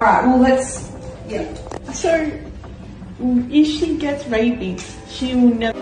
Alright, well yeah. So, if she gets rabies, she will never...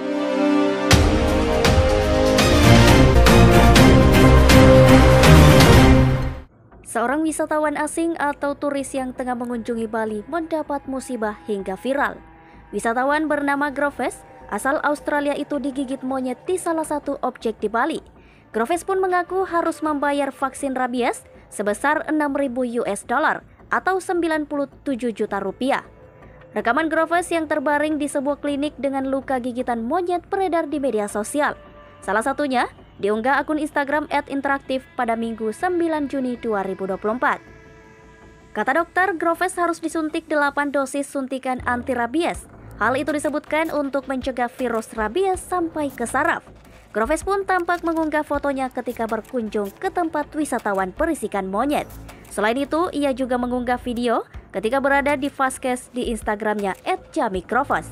Seorang wisatawan asing atau turis yang tengah mengunjungi Bali mendapat musibah hingga viral. Wisatawan bernama Groves, asal Australia itu digigit monyet di salah satu objek di Bali. Groves pun mengaku harus membayar vaksin rabies sebesar $6.000 atau 97 juta rupiah. Rekaman Groves yang terbaring di sebuah klinik dengan luka gigitan monyet beredar di media sosial. Salah satunya diunggah akun Instagram @interaktif pada Minggu 9 Juni 2024. Kata dokter, Groves harus disuntik 8 dosis suntikan anti rabies. Hal itu disebutkan untuk mencegah virus rabies sampai ke saraf. Groves pun tampak mengunggah fotonya ketika berkunjung ke tempat wisatawan berisikan monyet. Selain itu, ia juga mengunggah video ketika berada di Vaskes di Instagramnya @jamikgroves.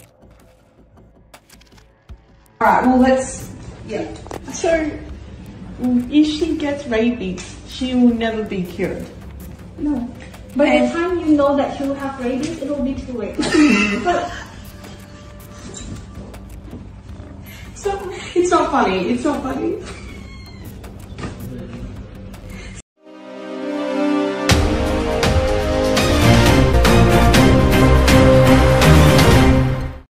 Alright, well yeah. So, if she gets rabies, she will never be cured. No. By the time you know that you have rabies, it will be too late. But So, it's not funny. It's not funny.